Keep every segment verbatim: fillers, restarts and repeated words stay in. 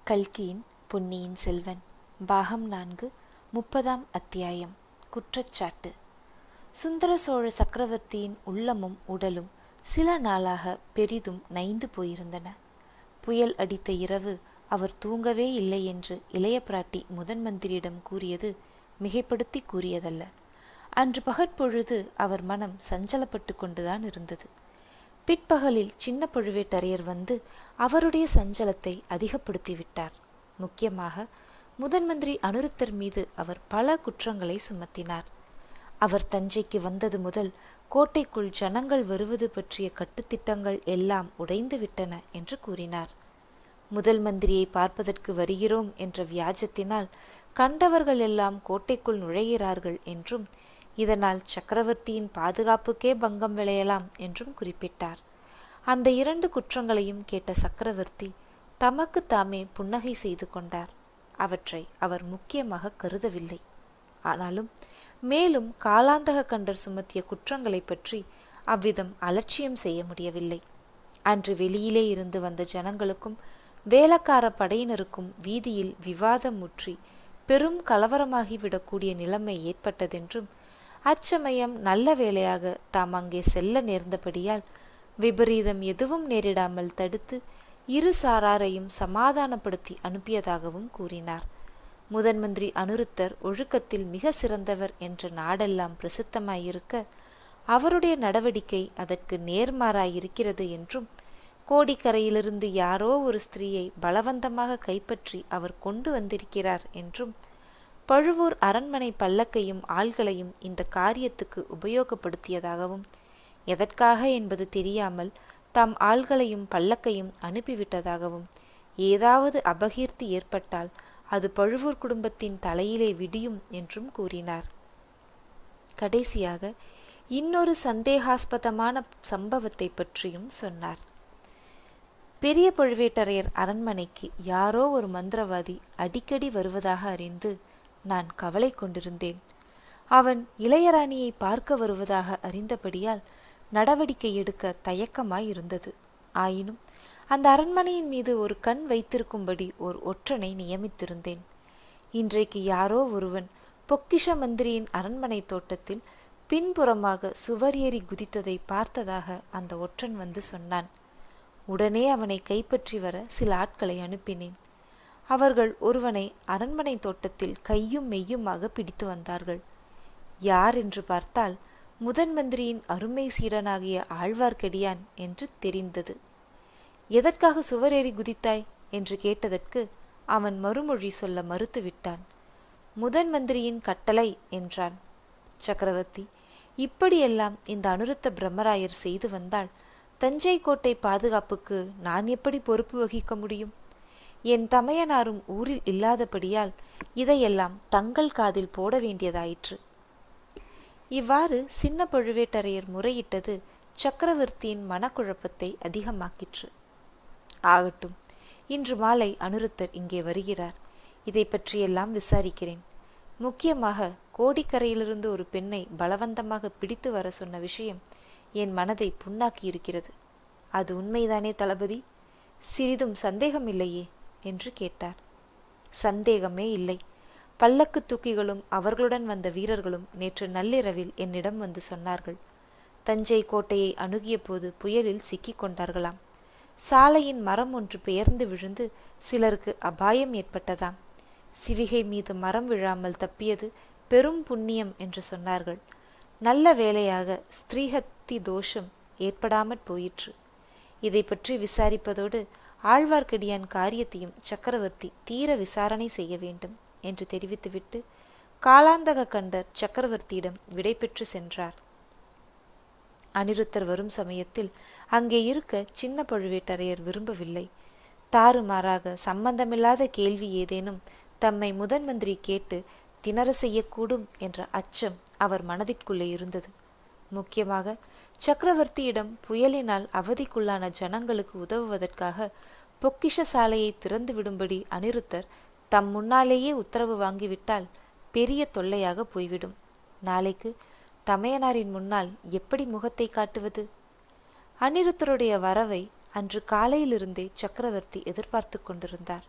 கல்கியின் பொன்னியின் செல்வன் பாகம் நான்கு முப்பதாம் அத்தியாயம். குற்றச்சாட்டு. சுந்தர சோழ சக்கரவர்த்தியின் உள்ளமும் உடலும் சில நாளாக பெரிதும் நைந்து போயிருந்தன. புயல் அடித்த இரவு அவர் தூங்கவே இல்லை என்று இளைய பிராட்டி முதன் மந்திரியிடம் கூறியது மிகைப்படுத்தி கூறியதல்ல. அன்று பகற்பொழுது அவர் மனம் சஞ்சலப்பட்டு கொண்டுதான் இருந்தது. பிற்பகலில் சின்ன பழுவேட்டரையர் வந்து அவருடைய சஞ்சலத்தை அதிகப்படுத்திவிட்டார். முக்கியமாக முதன் மந்திரி அனிருத்தர் மீது அவர் பல குற்றங்களை சுமத்தினார். அவர் தஞ்சைக்கு வந்தது முதல் கோட்டைக்குள் ஜனங்கள் வருவது பற்றிய கட்டுத்திட்டங்கள் எல்லாம் உடைந்து விட்டன என்று கூறினார். முதல் மந்திரியை பார்ப்பதற்கு வருகிறோம் என்ற வியாஜத்தினால் கண்டவர்கள் எல்லாம் கோட்டைக்குள் நுழைகிறார்கள் என்றும் இதனால் சக்கரவர்த்தியின் பாதுகாப்புக்கே பங்கம் விளையலாம் என்றும் குறிப்பிட்டார். அந்த இரண்டு குற்றங்களையும் கேட்ட சக்கரவர்த்தி தமக்கு தாமே புன்னகை செய்து கொண்டார். அவற்றை அவர் முக்கியமாக கருதவில்லை. ஆனாலும் மேலும் காலாந்தக கண்டர் சுமத்திய குற்றங்களை பற்றி அவ்விதம் அலட்சியம் செய்ய முடியவில்லை. அன்று வெளியிலே இருந்து வந்த ஜனங்களுக்கும் வேலக்கார படையினருக்கும் வீதியில் விவாதம் முற்றி பெரும் கலவரமாகிவிடக்கூடிய நிலைமை ஏற்பட்டதென்றும் அச்சமயம் நல்ல வேளையாக தாம் அங்கே செல்ல நேர்ந்தபடியால் விபரீதம் எதுவும் நேரிடாமல் தடுத்து இரு சாராரையும் சமாதானப்படுத்தி அனுப்பியதாகவும் கூறினார். முதன் மந்திரி அனிருத்தர் ஒழுக்கத்தில் மிக சிறந்தவர் என்ற நாடெல்லாம் பிரசித்தமாயிருக்க அவருடைய நடவடிக்கை அதற்கு நேர்மாறாயிருக்கிறது என்றும் கோடிக்கரையிலிருந்து யாரோ ஒரு ஸ்திரீயை பலவந்தமாக கைப்பற்றி அவர் கொண்டு வந்திருக்கிறார் என்றும் பழுவூர் அரண்மனை பல்லக்கையும் ஆள்களையும் இந்த காரியத்துக்கு உபயோகப்படுத்தியதாகவும் எதற்காக என்பது தெரியாமல் தாம் ஆள்களையும் பல்லக்கையும் அனுப்பிவிட்டதாகவும் ஏதாவது அபகீர்த்தி ஏற்பட்டால் அது பழுவூர் குடும்பத்தின் தலையிலே விடியும் என்றும் கூறினார். கடைசியாக இன்னொரு சந்தேகாஸ்பதமான சம்பவத்தை பற்றியும் சொன்னார். பெரிய பழுவேட்டரையர் அரண்மனைக்கு யாரோ ஒரு மந்திரவாதி அடிக்கடி வருவதாக அறிந்து நான் கவலை கொண்டிருந்தேன். அவன் இளையராணியை பார்க்க வருவதாக அறிந்தபடியால் நடவடிக்கை எடுக்க தயக்கமாயிருந்தது. ஆயினும் அந்த அரண்மனையின் மீது ஒரு கண் வைத்திருக்கும்படி ஒரு ஒற்றனை நியமித்திருந்தேன். இன்றைக்கு யாரோ ஒருவன் பொக்கிஷ மந்திரியின் அரண்மனை தோட்டத்தில் பின்புறமாக சுவர் ஏறி குதித்ததை பார்த்ததாக அந்த ஒற்றன் வந்து சொன்னான். உடனே அவனை கைப்பற்றி வர சில ஆட்களை அனுப்பினேன். அவர்கள் ஒருவனை அரண்மனை தோட்டத்தில் கையும் மெய்யுமாக பிடித்து வந்தார்கள். யார் என்று பார்த்தால் முதன் மந்திரியின் அருமை சீடனாகிய ஆழ்வார்க்கடியான் என்று தெரிந்தது. எதற்காக சுவரேறி குதித்தாய் என்று கேட்டதற்கு அவன் மறுமொழி சொல்ல மறுத்துவிட்டான். முதன் மந்திரியின் கட்டளை என்றான். சக்கரவர்த்தி, இப்படியெல்லாம் இந்த அனிருத்த பிரம்மராயர் செய்து வந்தால் தஞ்சை கோட்டை பாதுகாப்புக்கு நான் எப்படி பொறுப்பு வகிக்க முடியும்? என் தமையனாரும் ஊரில் இல்லாதபடியால் இதையெல்லாம் தங்கள் காதில் போட வேண்டியதாயிற்று. இவ்வாறு சின்ன பழுவேட்டரையர் முறையிட்டது சக்கரவர்த்தியின் மனக்குழப்பத்தை அதிகமாக்கிற்று. ஆகட்டும், இன்று மாலை அனிருத்தர் இங்கே வருகிறார். இதை பற்றியெல்லாம் விசாரிக்கிறேன். முக்கியமாக கோடிக்கரையிலிருந்து ஒரு பெண்ணை பலவந்தமாக பிடித்து வர சொன்ன விஷயம் என் மனதை புண்ணாக்கியிருக்கிறது. அது உண்மைதானே தளபதி? சிறிதும் சந்தேகம் இல்லையே என்று கேட்டார். சந்தேகமே இல்லை. பல்லக்கு தூக்கிகளும் அவர்களுடன் வந்த வீரர்களும் நேற்று நள்ளிரவில் என்னிடம் வந்து சொன்னார்கள். தஞ்சை கோட்டையை அணுகிய போது புயலில் சிக்கிக் கொண்டார்களாம். சாலையின் மரம் ஒன்று பெயர்ந்து விழுந்து சிலருக்கு அபாயம் ஏற்பட்டதாம். சிவிகை மீது மரம் விழாமல் தப்பியது பெரும் புண்ணியம் என்று சொன்னார்கள். நல்ல வேளையாக ஸ்திரீஹத்தி தோஷம் ஏற்படாமற் போயிற்று. இதை பற்றி விசாரிப்பதோடு ஆழ்வார்க்கடியான் காரியத்தையும் சக்கரவர்த்தி தீர விசாரணை செய்ய வேண்டும் என்று தெரிவித்துவிட்டு காலாந்தக கண்டர் சக்கரவர்த்தியிடம் விடை பெற்று சென்றார். அனிருத்தர் வரும் சமயத்தில் அங்கே இருக்க சின்ன பழுவேட்டரையர் விரும்பவில்லை. தாறுமாறாக சம்பந்தமில்லாத கேள்வி ஏதேனும் தம்மை முதன் மந்திரி கேட்டு திணற செய்யக்கூடும் என்ற அச்சம் அவர் மனதிற்குள்ளே இருந்தது. முக்கியமாக சக்கரவர்த்தியிடம் புயலினால் அவதிக்குள்ளான ஜனங்களுக்கு உதவுவதற்காக பொக்கிஷ சாலையை திறந்து விடும்படி அனிருத்தர் தம் முன்னாலேயே உத்தரவு வாங்கிவிட்டால் பெரிய தொல்லையாக போய்விடும். நாளைக்கு தமையனாரின் முன்னால் எப்படி முகத்தை காட்டுவது? அனிருத்தருடைய வரவை அன்று காலையிலிருந்தே சக்கரவர்த்தி எதிர்பார்த்து கொண்டிருந்தார்.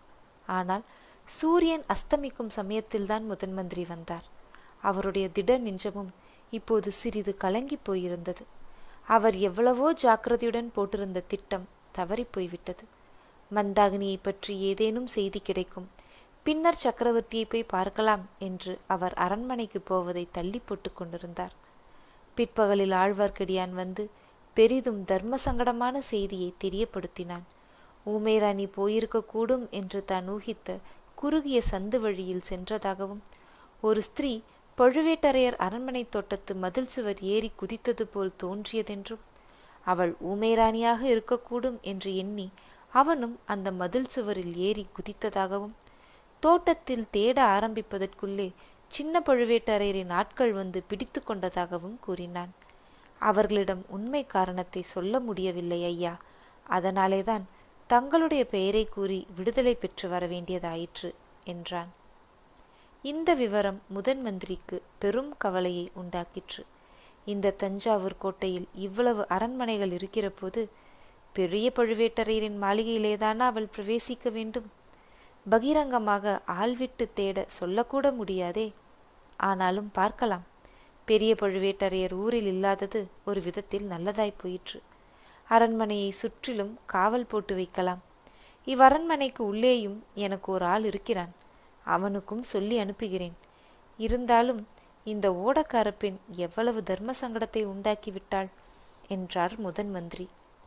ஆனால் சூரியன் அஸ்தமிக்கும் சமயத்தில்தான் முதன் மந்திரி வந்தார். அவருடைய திட நெஞ்சமும் இப்போது சிறிது கலங்கி போயிருந்தது. அவர் எவ்வளவோ ஜாக்கிரதையுடன் போட்டிருந்த திட்டம் தவறி போய்விட்டது. மந்தாகினியை பற்றி ஏதேனும் செய்தி கிடைக்கும், பின்னர் சக்கரவர்த்தியை போய் பார்க்கலாம் என்று அவர் அரண்மனைக்கு போவதை தள்ளி போட்டு கொண்டிருந்தார். பிற்பகலில் ஆழ்வார்க்கடியான் வந்து பெரிதும் தர்ம சங்கடமான செய்தியை தெரியப்படுத்தினான். ஊமைராணி போயிருக்கக்கூடும் என்று தான் ஊகித்த குறுகிய சந்து வழியில் சென்றதாகவும், ஒரு ஸ்திரீ பழுவேட்டரையர் அரண்மனை தோட்டத்து மதில் சுவர் ஏறி குதித்தது போல் தோன்றியதென்றும், அவள் ஊமைராணியாக இருக்கக்கூடும் என்று எண்ணி அவனும் அந்த மதில் சுவரில் ஏறி குதித்ததாகவும், தோட்டத்தில் தேட ஆரம்பிப்பதற்குள்ளே சின்ன பழுவேட்டரையரின் ஆட்கள் வந்து பிடித்து கொண்டதாகவும் கூறினான். அவர்களிடம் உண்மை காரணத்தை சொல்ல முடியவில்லை ஐயா, அதனாலேதான் தங்களுடைய பெயரை கூறி விடுதலை பெற்று வர வேண்டியதாயிற்று என்றான். இந்த விவரம் முதன் மந்திரிக்கு பெரும் கவலையை உண்டாக்கிற்று. இந்த தஞ்சாவூர் கோட்டையில் இவ்வளவு அரண்மனைகள் இருக்கிற போது பெரிய பழுவேட்டரையரின் மாளிகையிலேதானா அவள் பிரவேசிக்க வேண்டும்? பகிரங்கமாக ஆள்விட்டு தேட சொல்லக்கூட முடியாதே. ஆனாலும் பார்க்கலாம். பெரிய பழுவேட்டரையர் ஊரில் இல்லாதது ஒரு விதத்தில் நல்லதாய் போயிற்று. அரண்மனையை சுற்றிலும் காவல் போட்டு வைக்கலாம். இவ்வரண்மனைக்கு உள்ளேயும் எனக்கு ஒரு ஆள் இருக்கிறான், அவனுக்கும் சொல்லி அனுப்புகிறேன். இருந்தாலும் இந்த ஓடக்கார பெண் எவ்வளவு தர்ம சங்கடத்தை உண்டாக்கிவிட்டாள் என்றார் முதன் மந்திரி.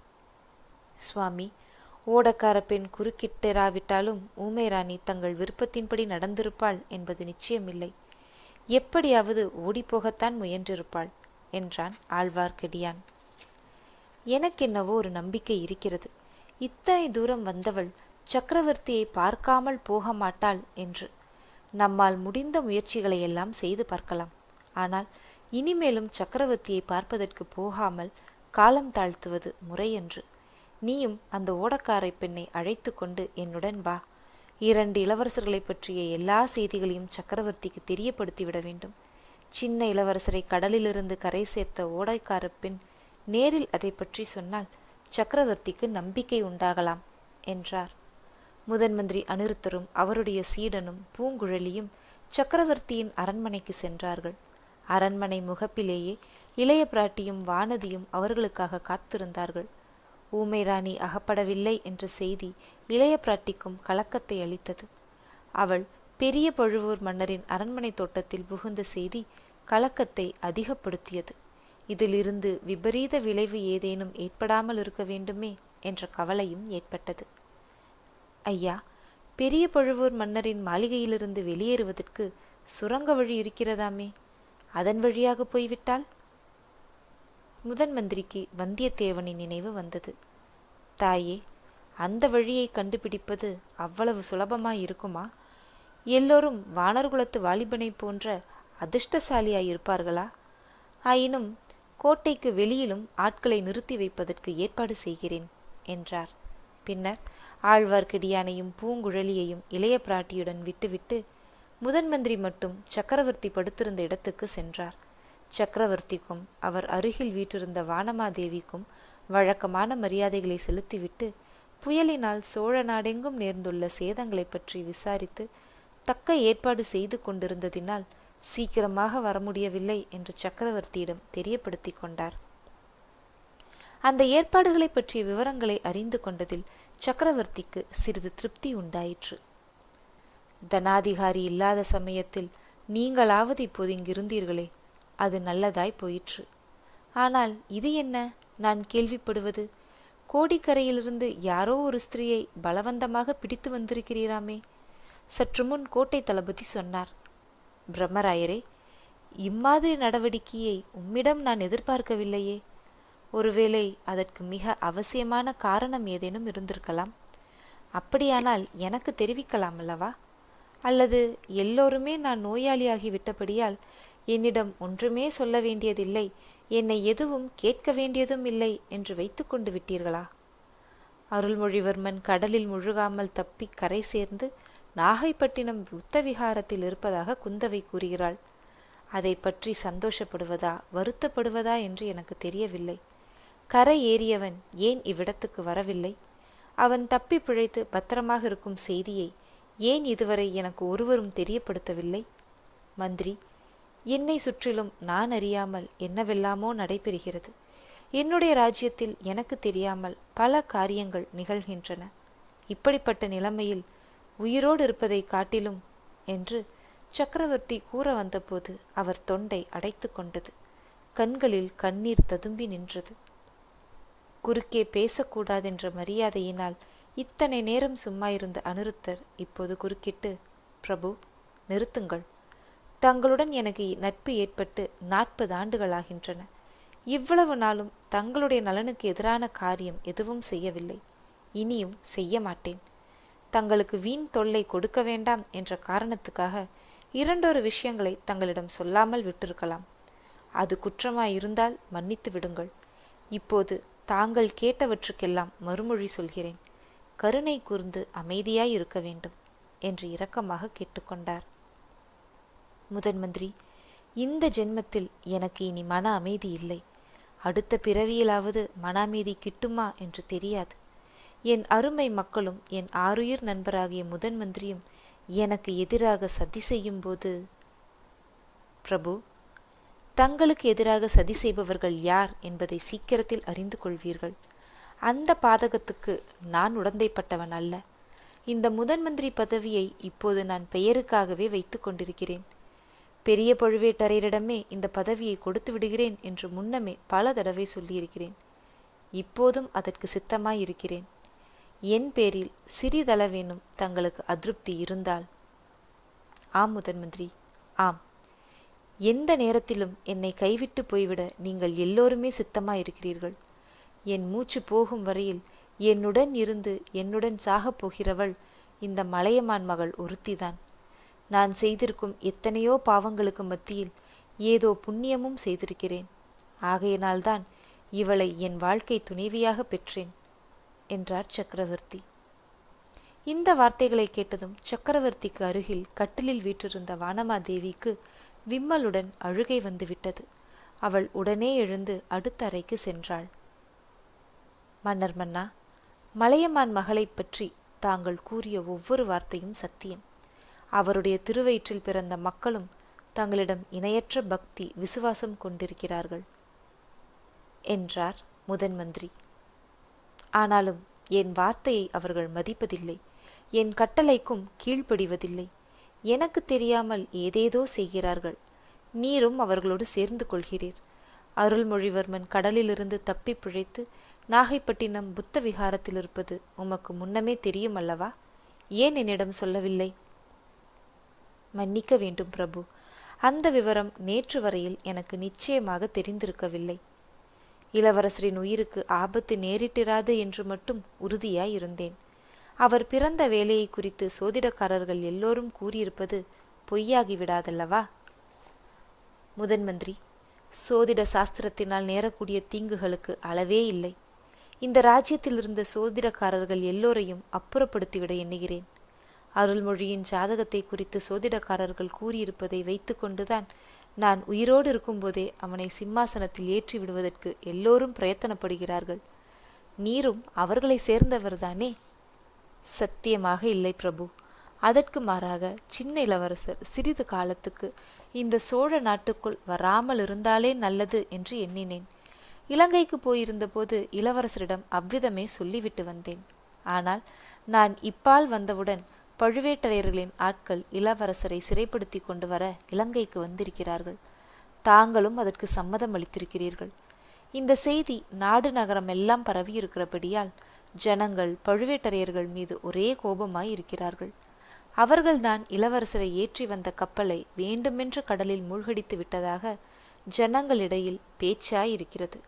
சுவாமி, ஓடக்கார பெண் குறுக்கிட்டராவிட்டாலும் ஊமைராணி தங்கள் விருப்பத்தின்படி நடந்திருப்பாள் என்பது நிச்சயமில்லை. எப்படியாவது ஓடிப்போகத்தான் முயன்றிருப்பாள் என்றான் ஆழ்வார்க்கடியான். எனக்கென்னவோ ஒரு நம்பிக்கை இருக்கிறது. இத்தனை தூரம் வந்தவள் சக்கரவர்த்தியை பார்க்காமல் போக மாட்டாள் என்று. நம்மால் முடிந்த முயற்சிகளை எல்லாம் செய்து பார்க்கலாம். ஆனால் இனிமேலும் சக்கரவர்த்தியை பார்ப்பதற்கு போகாமல் காலம் தாழ்த்துவது முறையன்று. நீயும் அந்த ஓடக்காரை பெண்ணை அழைத்து கொண்டு என்னுடன் வா. இரண்டு இளவரசர்களை பற்றிய எல்லா செய்திகளையும் சக்கரவர்த்திக்கு தெரியப்படுத்திவிட வேண்டும். சின்ன இளவரசரை கடலிலிருந்து கரை சேர்த்த ஓடைக்கார பெண் நேரில் அதை பற்றி சொன்னால் சக்கரவர்த்திக்கு நம்பிக்கை உண்டாகலாம் என்றார். முதன் மந்திரி அனிருத்தரும் அவருடைய சீடனும் பூங்குழலியும் சக்கரவர்த்தியின் அரண்மனைக்கு சென்றார்கள். அரண்மனை முகப்பிலேயே இளைய பிராட்டியும் வானதியும் அவர்களுக்காக காத்திருந்தார்கள். ஊமைராணி அகப்படவில்லை என்ற செய்தி இளைய பிராட்டிக்கும் கலக்கத்தை அளித்தது. அவள் பெரிய பழுவூர் மன்னரின் அரண்மனை தோட்டத்தில் புகுந்த செய்தி கலக்கத்தை அதிகப்படுத்தியது. இதிலிருந்து விபரீத விளைவு ஏதேனும் ஏற்படாமல் இருக்க வேண்டுமே என்ற கவலையும் ஏற்பட்டது. ஐயா, பெரிய பழுவூர் மன்னரின் மாளிகையிலிருந்து வெளியேறுவதற்கு சுரங்க வழி இருக்கிறதாமே, அதன் வழியாக போய்விட்டால்? முதன் மந்திரிக்கு வந்தியத்தேவனின் நினைவு வந்தது. தாயே, அந்த வழியை கண்டுபிடிப்பது அவ்வளவு சுலபமாய் இருக்குமா? எல்லோரும் வானர்குலத்து வாலிபனை போன்ற அதிர்ஷ்டசாலியாயிருப்பார்களா? ஆயினும் கோட்டைக்கு வெளியிலும் ஆட்களை நிறுத்தி வைப்பதற்கு ஏற்பாடு செய்கிறேன் என்றார். பின்னர் ஆழ்வார்க்கடியானையும் பூங்குழலியையும் இளைய பிராட்டியுடன் விட்டுவிட்டு முதன் மந்திரி மட்டும் சக்கரவர்த்தி படுத்திருந்த இடத்துக்கு சென்றார். சக்கரவர்த்திக்கும் அவர் அருகில் வீற்றிருந்த வானமாதேவிக்கும் வழக்கமான மரியாதைகளை செலுத்திவிட்டு புயலினால் சோழ நாடெங்கும் நேர்ந்துள்ள சேதங்களை பற்றி விசாரித்து தக்க ஏற்பாடு செய்து கொண்டிருந்ததினால் சீக்கிரமாக வர முடியவில்லை என்று சக்கரவர்த்தியிடம் தெரியப்படுத்தி கொண்டார். அந்த ஏற்பாடுகளை பற்றிய விவரங்களை அறிந்து கொண்டதில் சக்கரவர்த்திக்கு சிறிது திருப்தி உண்டாயிற்று. தனாதிகாரி இல்லாத சமயத்தில் நீங்களாவது இப்போது இங்கிருந்தீர்களே, அது நல்லதாய் போயிற்று. ஆனால் இது என்ன நான் கேள்விப்படுவது? கோடிக்கரையிலிருந்து யாரோ ஒரு ஸ்திரீயை பலவந்தமாக பிடித்து வந்திருக்கிறீராமே. சற்று முன் கோட்டை தளபதி சொன்னார். பிரம்மராயரே, இம்மாதிரி நடவடிக்கையை உம்மிடம் நான் எதிர்பார்க்கவில்லையே. ஒருவேளை அதற்கு மிக அவசியமான காரணம் ஏதேனும் இருந்திருக்கலாம். அப்படியானால் எனக்கு தெரிவிக்கலாம் அல்லவா? அல்லது எல்லோருமே நான் நோயாளியாகி விட்டபடியால் என்னிடம் ஒன்றுமே சொல்ல வேண்டியதில்லை, என்னை எதுவும் கேட்க வேண்டியதும் இல்லை என்று வைத்து கொண்டு விட்டீர்களா? அருள்மொழிவர்மன் கடலில் முழுகாமல் தப்பி கரை சேர்ந்து நாகைப்பட்டினம் உத்தவிகாரத்தில் இருப்பதாக குந்தவை கூறுகிறாள். அதை பற்றி சந்தோஷப்படுவதா வருத்தப்படுவதா என்று எனக்கு தெரியவில்லை. கரை ஏறியவன் ஏன் இவ்விடத்துக்கு வரவில்லை? அவன் தப்பி பிழைத்து பத்திரமாக இருக்கும் செய்தியை ஏன் இதுவரை எனக்கு ஒருவரும் தெரியப்படுத்தவில்லை? மந்திரி, என்னை சுற்றிலும் நான் அறியாமல் என்னவெல்லாமோ நடைபெறுகிறது. என்னுடைய ராஜ்யத்தில் எனக்கு தெரியாமல் பல காரியங்கள் நிகழ்கின்றன. இப்படிப்பட்ட நிலைமையில் உயிரோடு இருப்பதை காட்டிலும் என்று சக்கரவர்த்தி கூற வந்தபோது அவர் தொண்டை அடைத்து கொண்டது. கண்களில் கண்ணீர் ததும்பி நின்றது. குறுக்கே பேசக்கூடாதென்ற மரியாதையினால் இத்தனை நேரம் சும்மா இருந்த அனிருத்தர் இப்போது குறுக்கிட்டு, பிரபு, நிறுத்துங்கள். தங்களுடன் எனக்கு நட்பு ஏற்பட்டு நாற்பது ஆண்டுகளாகின்றன. இவ்வளவு நாளும் தங்களுடைய நலனுக்கு எதிரான காரியம் எதுவும் செய்யவில்லை. இனியும் செய்ய மாட்டேன். தங்களுக்கு வீண் தொல்லை கொடுக்க வேண்டாம் என்ற காரணத்துக்காக இரண்டொரு விஷயங்களை தங்களிடம் சொல்லாமல் விட்டிருக்கலாம். அது குற்றமாயிருந்தால் மன்னித்து விடுங்கள். இப்போது தாங்கள் கேட்டவற்றுக்கெல்லாம் மறுமொழி சொல்கிறேன். கருணை கூர்ந்து அமைதியாய் இருக்க வேண்டும் என்று இரக்கமாக கேட்டுக்கொண்டார். முதன் மந்திரி, இந்த ஜென்மத்தில் எனக்கு இனி மன அமைதி இல்லை. அடுத்த பிறவியிலாவது மன அமைதி கிட்டுமா என்று தெரியாது. என் அருமை மக்களும் என் ஆருயிர் நண்பராகிய முதன் மந்திரியும் எனக்கு எதிராக சதி செய்யும் போது, பிரபு, தங்களுக்கு எதிராக சதி செய்பவர்கள் யார் என்பதை சீக்கிரத்தில் அறிந்து கொள்வீர்கள். அந்த பாதகத்துக்கு நான் உடந்தைப்பட்டவன் அல்ல. இந்த முதன் மந்திரி பதவியை இப்போது நான் பெயருக்காகவே வைத்து கொண்டிருக்கிறேன். பெரிய பழுவேட்டரையரிடமே இந்த பதவியை கொடுத்து விடுகிறேன் என்று முன்னமே பல தடவை சொல்லியிருக்கிறேன். இப்போதும் அதற்கு சித்தமாயிருக்கிறேன். என் பேரில் சிறிதளவேனும் தங்களுக்கு அதிருப்தி இருந்தால், ஆம் முதன் மந்திரி, ஆம், எந்த நேரத்திலும் என்னை கைவிட்டு போய்விட நீங்கள் எல்லோருமே சித்தமாயிருக்கிறீர்கள். என் மூச்சு போகும் வரையில் என்னுடன் இருந்து என்னுடன் சாகப் போகிறவள் இந்த மலையமான் மகள் ஒருத்திதான். நான் செய்திருக்கும் எத்தனையோ பாவங்களுக்கு மத்தியில் ஏதோ புண்ணியமும் செய்திருக்கிறேன். ஆகையினால்தான் இவளை என் வாழ்க்கை துணைவியாக பெற்றேன் என்றார் சக்கரவர்த்தி. இந்த வார்த்தைகளை கேட்டதும் சக்கரவர்த்திக்கு அருகில் கட்டிலில் வீற்றிருந்த வானமாதேவிக்கு விம்மலுடன் அழுகை வந்துவிட்டது. அவள் உடனே எழுந்து அடுத்த அறைக்கு சென்றாள். மன்னர் மன்னா, மலையமான் மகளை பற்றி தாங்கள் கூறிய ஒவ்வொரு வார்த்தையும் சத்தியம். அவருடைய திருவயிற்றில் பிறந்த மக்களும் தங்களிடம் இணையற்ற பக்தி விசுவாசம் கொண்டிருக்கிறார்கள் என்றார் முதன் மந்திரி. ஆனாலும் என் வார்த்தையை அவர்கள் மதிப்பதில்லை. என் கட்டளைக்கும் கீழ்ப்படிவதில்லை. எனக்கு தெரியாமல் ஏதேதோ செய்கிறார்கள். நீரும் அவர்களோடு சேர்ந்து கொள்கிறீர். அருள்மொழிவர்மன் கடலிலிருந்து தப்பி பிழைத்து நாகைப்பட்டினம் புத்த விகாரத்தில் இருப்பது உமக்கு முன்னமே தெரியும் அல்லவா? ஏன் என்னிடம் சொல்லவில்லை? மன்னிக்க வேண்டும் பிரபு, அந்த விவரம் நேற்று வரையில் எனக்கு நிச்சயமாக தெரிந்திருக்கவில்லை. இளவரசரின் உயிருக்கு ஆபத்து நேரிட்டிராது என்று மட்டும் உறுதியாய் இருந்தேன். அவர் பிறந்த வேலையை குறித்து சோதிடக்காரர்கள் எல்லோரும் கூறியிருப்பது பொய்யாகிவிடாதல்லவா? முதன் மந்திரி, சோதிட சாஸ்திரத்தினால் நேரக்கூடிய தீங்குகளுக்கு அளவே இல்லை. இந்த ராஜ்யத்தில் இருந்த சோதிடக்காரர்கள் எல்லோரையும் அப்புறப்படுத்திவிட எண்ணுகிறேன். அருள்மொழியின் ஜாதகத்தை குறித்து சோதிடக்காரர்கள் கூறியிருப்பதை வைத்து கொண்டுதான் நான் உயிரோடு இருக்கும்போதே அவனை சிம்மாசனத்தில் ஏற்றி விடுவதற்கு எல்லோரும் பிரயத்தனப்படுகிறார்கள். நீரும் அவர்களை சேர்ந்தவர்தானே? சத்தியமாக இல்லை பிரபு. அதற்கு மாறாக சின்ன இளவரசர் சிறிது காலத்துக்கு இந்த சோழ நாட்டுக்குள் வராமல் இருந்தாலே நல்லது என்று எண்ணினேன். இலங்கைக்கு போயிருந்தபோது இளவரசரிடம் அவ்விதமே சொல்லிவிட்டு வந்தேன். ஆனால் நான் இப்பால் வந்தவுடன் பழுவேட்டரையர்களின் ஆட்கள் இளவரசரை சிறைப்படுத்தி கொண்டு வர இலங்கைக்கு வந்திருக்கிறார்கள். தாங்களும் அதற்கு சம்மதம் அளித்திருக்கிறீர்கள். இந்த செய்தி நாடு நகரம் எல்லாம் பரவியிருக்கிறபடியால் ஜனங்கள் பழுவேட்டரையர்கள் மீது ஒரே கோபமாய் இருக்கிறார்கள். அவர்கள்தான் இளவரசரை ஏற்றி வந்த கப்பலை வேண்டுமென்று கடலில் மூழ்கடித்து விட்டதாக ஜனங்களிடையில் பேச்சாய் இருக்கிறது.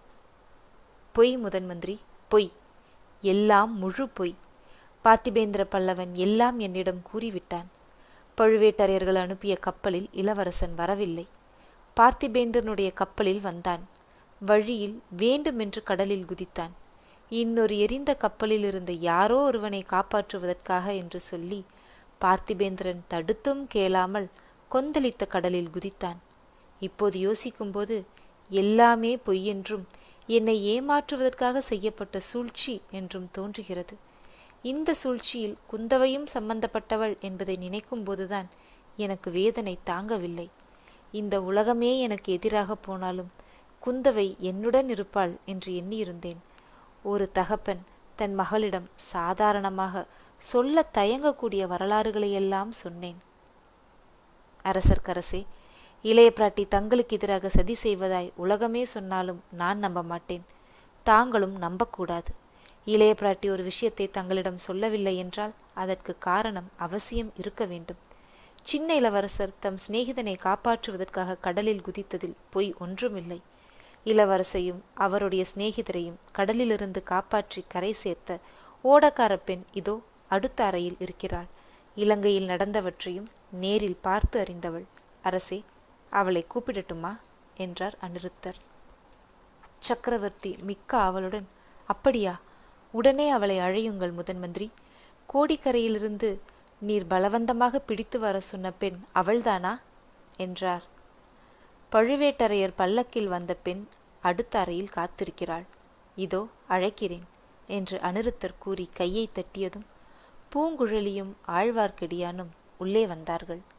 பொய் முதன் மந்திரி, பொய், எல்லாம் முழு பொய். பார்த்திபேந்திர பல்லவன் எல்லாம் என்னிடம் கூறிவிட்டான். பழுவேட்டரையர்கள் அனுப்பிய கப்பலில் இளவரசன் வரவில்லை. பார்த்திபேந்திரனுடைய கப்பலில் வந்தான். வழியில் வேண்டுமென்று கடலில் குதித்தான். இன்னொரு எரிந்த கப்பலில் இருந்த யாரோ ஒருவனை காப்பாற்றுவதற்காக என்று சொல்லி பார்த்திபேந்திரன் தடுத்தும் கேளாமல் கொந்தளித்த கடலில் குதித்தான். இப்போது யோசிக்கும்போது எல்லாமே பொய்யென்றும் என்னை ஏமாற்றுவதற்காக செய்யப்பட்ட சூழ்ச்சி என்றும் தோன்றுகிறது. இந்த சூழ்ச்சியில் குந்தவையும் சம்பந்தப்பட்டவள் என்பதை நினைக்கும் போதுதான் எனக்கு வேதனை தாங்கவில்லை. இந்த உலகமே எனக்கு எதிராக போனாலும் குந்தவை என்னுடன் இருப்பாள் என்று எண்ணியிருந்தேன். ஒரு தகப்பன் தன் மகளிடம் சாதாரணமாக சொல்ல தயங்கக்கூடிய வரலாறுகளையெல்லாம் சொன்னேன். அரசர்க்கரசே, இளைய பிராட்டி தங்களுக்கு எதிராக சதி செய்வதாய் உலகமே சொன்னாலும் நான் நம்ப மாட்டேன். தாங்களும் நம்பக்கூடாது. இளைய பிராட்டி ஒரு விஷயத்தை தங்களிடம் சொல்லவில்லை என்றால் அதற்கு காரணம் அவசியம் இருக்க வேண்டும். சின்ன இளவரசர் தம் சிநேகிதனை காப்பாற்றுவதற்காக கடலில் குதித்ததில் பொய் ஒன்றுமில்லை. இளவரசையும் அவருடைய சிநேகிதரையும் கடலிலிருந்து காப்பாற்றி கரை சேர்த்த ஓடக்கார பெண் இதோ அடுத்த அறையில் இருக்கிறாள். இலங்கையில் நடந்தவற்றையும் நேரில் பார்த்து அறிந்தவள். அரசே, அவளை கூப்பிடட்டுமா என்றார் அனிருத்தர். சக்கரவர்த்தி மிக்க ஆவலுடன், அப்படியா, உடனே அவளை அழையுங்கள் முதன் மந்திரி. கோடிக்கரையிலிருந்து நீர் பலவந்தமாக பிடித்து வர சொன்ன பெண் அவள்தானா என்றார். பழுவேட்டரையர் பல்லக்கில் வந்த பெண் அடுத்த அறையில் காத்திருக்கிறாள். இதோ அழைக்கிறேன் என்று அனிருத்தர் கூறி கையை தட்டியதும் பூங்குழலியும் ஆழ்வார்க்கடியானும் உள்ளே வந்தார்கள்.